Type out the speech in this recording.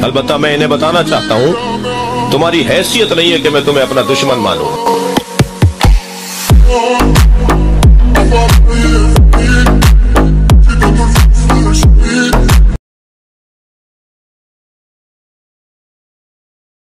अलबत्ता मैं इन्हें बताना चाहता हूँ, तुम्हारी हैसियत नहीं है कि मैं तुम्हें अपना दुश्मन मानूं।